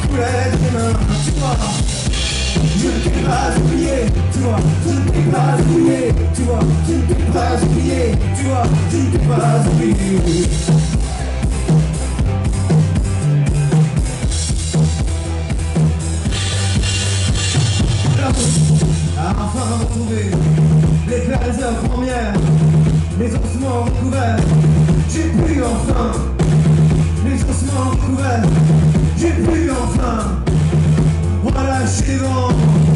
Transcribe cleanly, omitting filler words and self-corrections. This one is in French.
voulais demain, tu vois. Je ne t'ai pas oublié, tu vois. Je ne t'ai pas oublié, tu vois. Je ne t'ai pas oublié, tu vois. Je ne t'ai pas oublié. A enfin retrouvé les belles heures premières, les ossements recouverts, j'ai pu enfin, les ossements recouverts, j'ai pu enfin relâcher les vents.